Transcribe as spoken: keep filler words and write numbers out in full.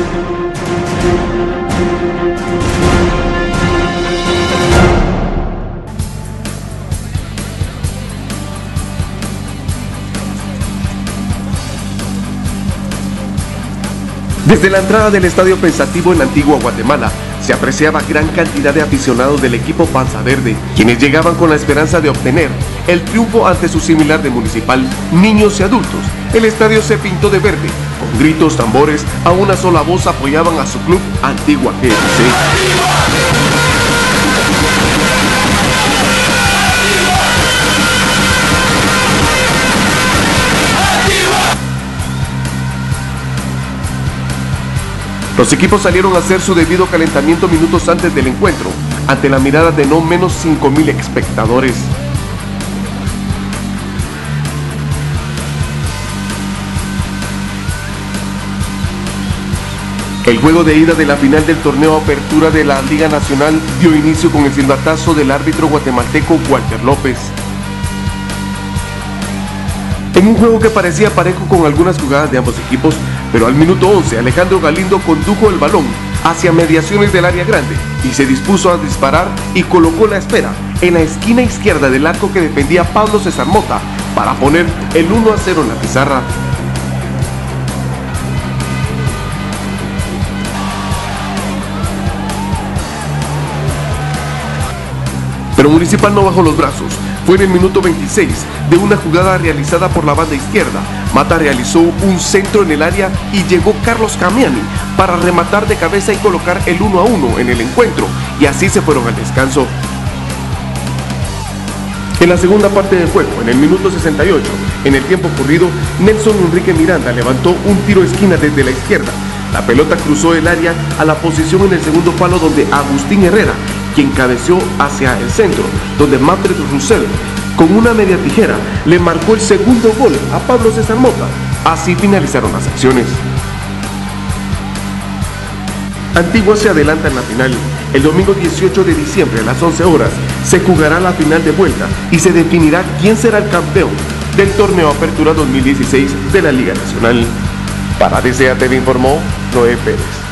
Desde la entrada del Estadio Pensativo en Antigua Guatemala, se apreciaba gran cantidad de aficionados del equipo Panza Verde, quienes llegaban con la esperanza de obtener el triunfo ante su similar de Municipal, niños y adultos. El estadio se pintó de verde, con gritos, tambores, a una sola voz apoyaban a su club Antigua G F C. Los equipos salieron a hacer su debido calentamiento minutos antes del encuentro, ante la mirada de no menos cinco mil espectadores. El juego de ida de la final del torneo Apertura de la Liga Nacional dio inicio con el silbatazo del árbitro guatemalteco Walter López. En un juego que parecía parejo con algunas jugadas de ambos equipos, pero al minuto once Alejandro Galindo condujo el balón hacia mediaciones del área grande y se dispuso a disparar y colocó la espera en la esquina izquierda del arco que defendía Pablo César Mota para poner el uno a cero en la pizarra. Pero Municipal no bajó los brazos. Fue en el minuto veintiséis de una jugada realizada por la banda izquierda. Mata realizó un centro en el área y llegó Carlos Camiani para rematar de cabeza y colocar el uno a uno en el encuentro, y así se fueron al descanso. En la segunda parte del juego, en el minuto sesenta y ocho, en el tiempo corrido, Nelson Enrique Miranda levantó un tiro de esquina desde la izquierda. La pelota cruzó el área a la posición en el segundo palo, donde Agustín Herrera, quien cabeceó hacia el centro, donde Manfred Russell, con una media tijera, le marcó el segundo gol a Pablo César Mota. Así finalizaron las acciones. Antigua se adelanta en la final. El domingo dieciocho de diciembre a las once horas se jugará la final de vuelta y se definirá quién será el campeón del torneo Apertura dos mil dieciséis de la Liga Nacional. Para D C A T V informó Noé Pérez.